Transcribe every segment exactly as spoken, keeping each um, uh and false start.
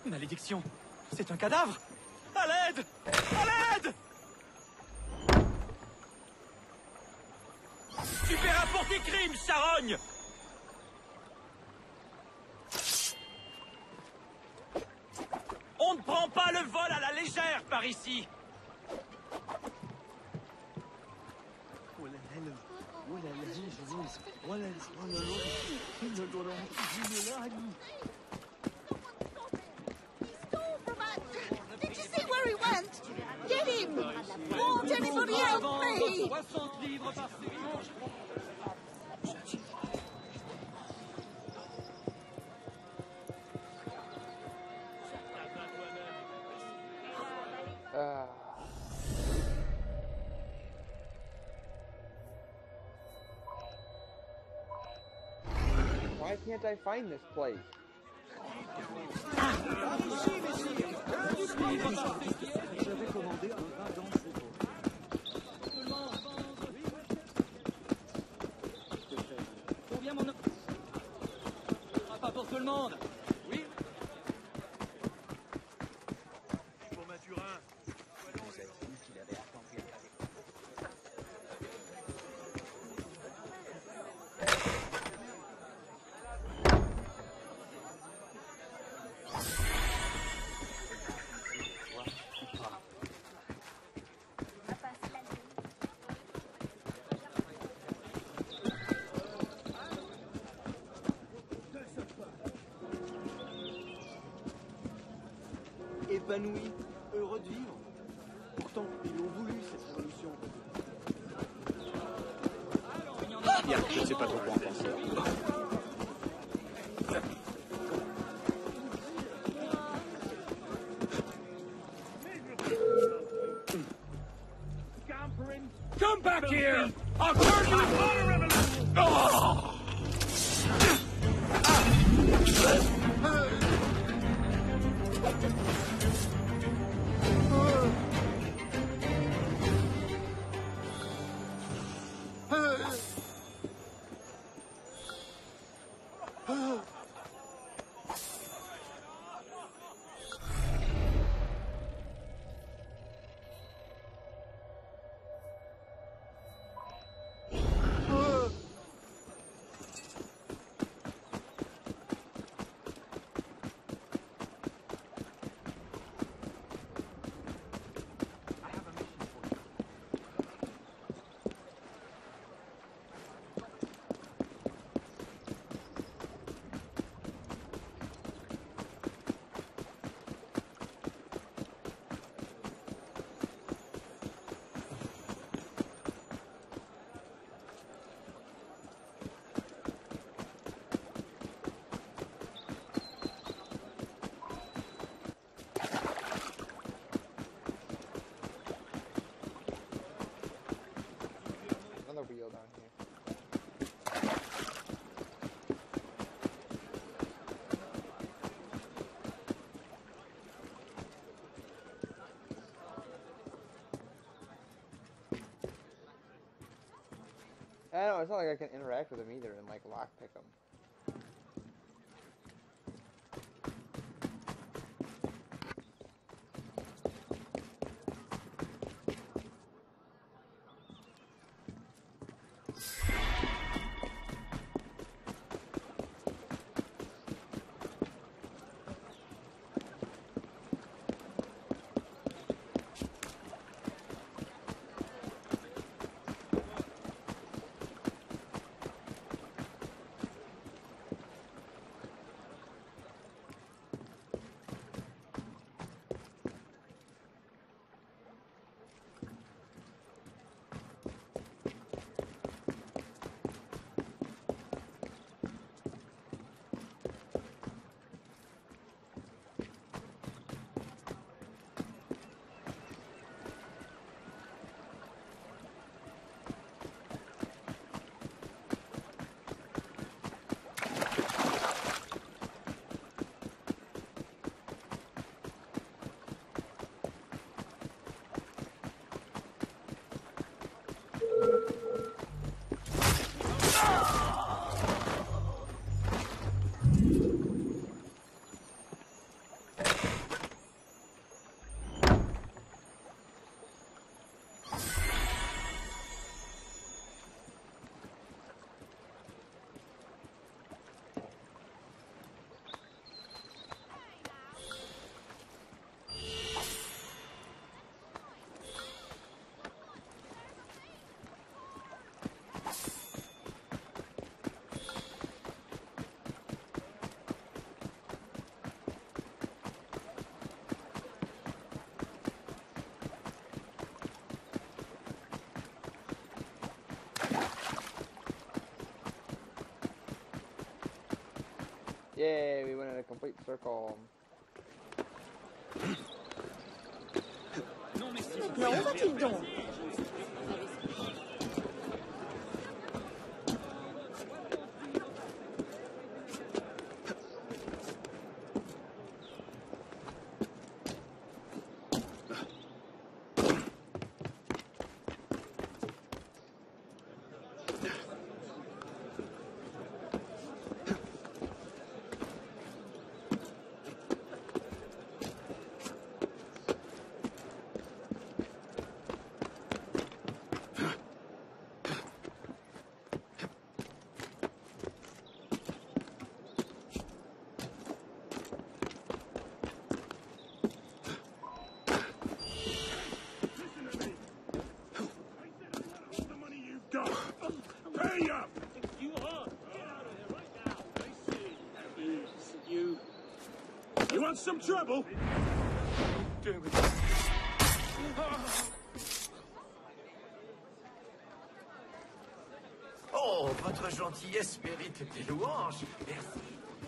Malédiction! C'est un cadavre! À l'aide! À l'aide! Tu paieras pour tes crimes, charogne! On ne prend pas le vol à la légère par ici! Did you see where he went? Get him! Won't anybody help me? soixante livres par séance. Uh, why can't I find this place? Combien mon... Pas pour tout le monde. Oui. Pour Mathurin. Épanouis, heureux de vivre. Pourtant, ils l'ont voulu, cette révolution. Bien, je ne sais pas trop quoi en penser. Come back here! I'll turn you on a revolution! Oh! Another wheel down here. I don't know, it's not like I can interact with them either and like lockpick them. Yay, we went in a complete circle. Non, va-t-il donc? Pay up! You are! Get out of here right now! I see. You, you. You want some trouble? Doing with this? Oh, votre gentillesse mérite des louanges. Merci.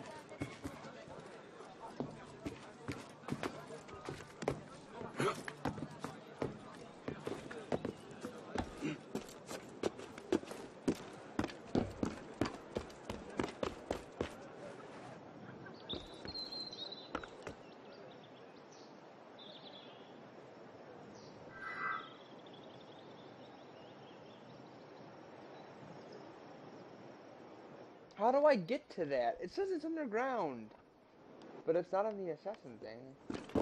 How do I get to that? It says it's underground. But it's not on the assassin thing.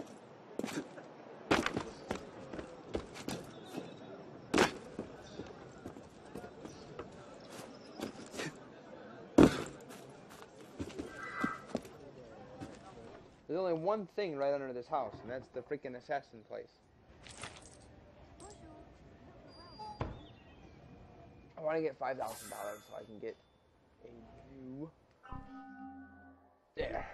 There's only one thing right under this house, and that's the freaking assassin place. I want to get five thousand dollars so I can get a Jew. There.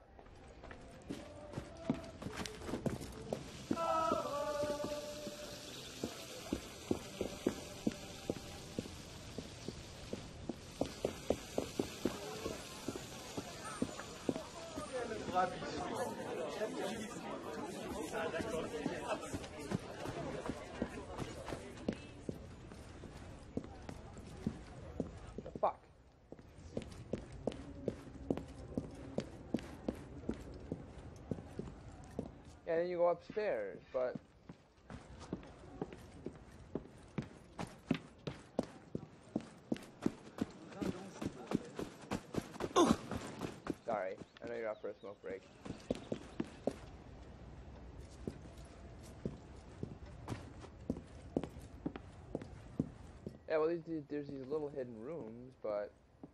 The fuck? Yeah, then you go upstairs, but sorry, I know you're out for a smoke break. Yeah, well, these, these, there's these little hidden rooms, but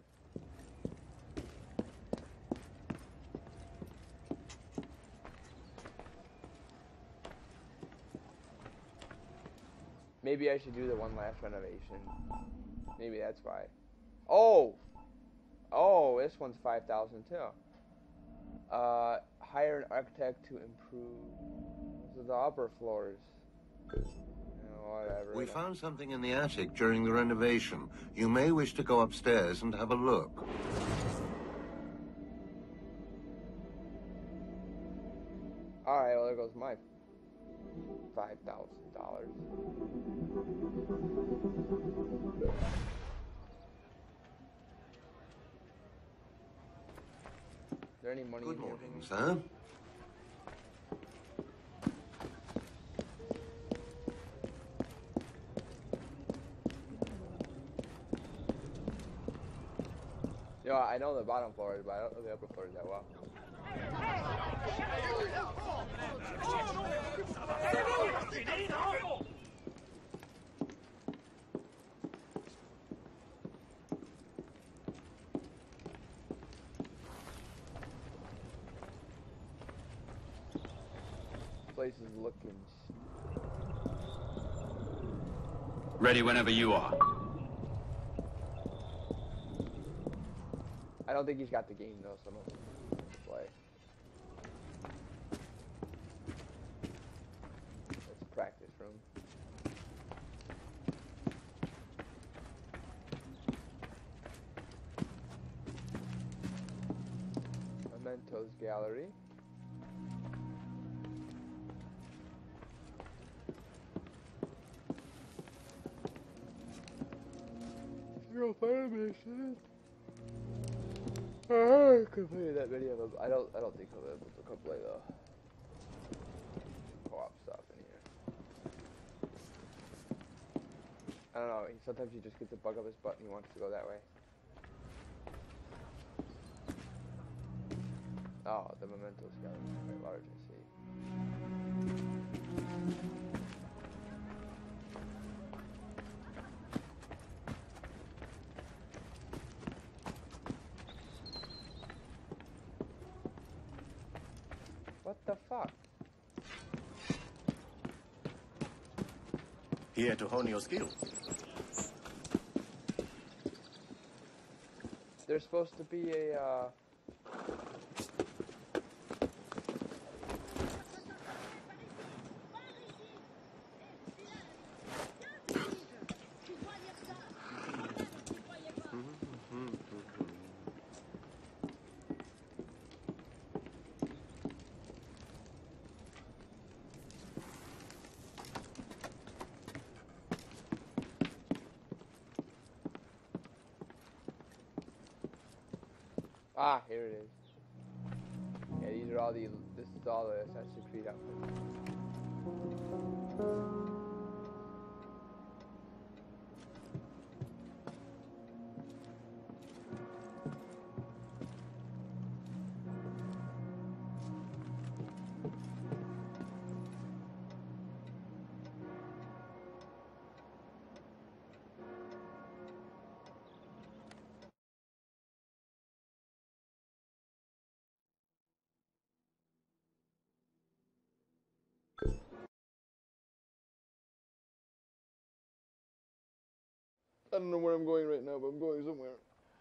maybe I should do the one last renovation. Maybe that's why. Oh! Oh, this one's five thousand too. Uh, hire an architect to improve the upper floors. You know, whatever. We found something in the attic during the renovation. You may wish to go upstairs and have a look. Alright, well there goes my five thousand dollars. Is there any money Good in here? morning, sir. You know, I know the bottom floors, but I don't know the upper floors that well. Place is looking. Ready whenever you are. I don't think he's got the game though, so I'm gonna play. It's a practice room. Mementos gallery. Zero fire mission. I completed that video. But I don't. I don't think I'll be able to complete the co-op stuff in here. I don't know. Sometimes he just gets a bug up his butt and he wants to go that way. Oh, the Mementos gallery is quite large. I see. What the fuck? Here to hone your skills. There's supposed to be a, uh... Ah, here it is. Yeah, these are all the, this is all the Assassin's Creed outfits. I don't know where I'm going right now, but I'm going somewhere.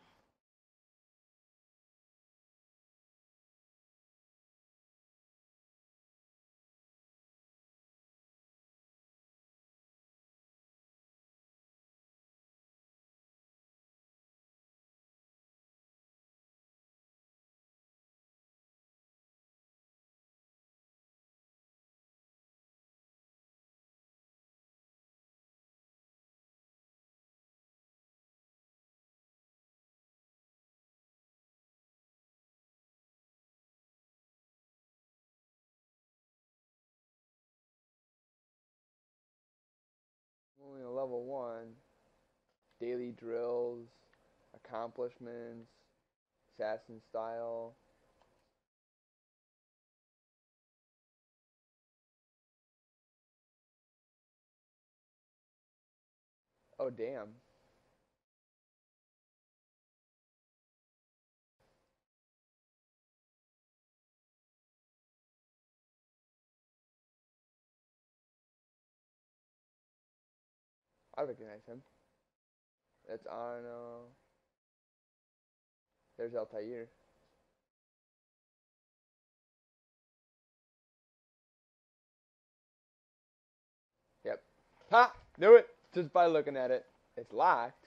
Only a level one. Daily drills, accomplishments, assassin style. Oh, damn. I recognize him. That's Arno. There's Altair. Yep. Ha! Knew it! Just by looking at it. It's locked.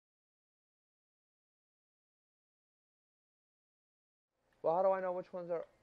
Well, how do I know which ones are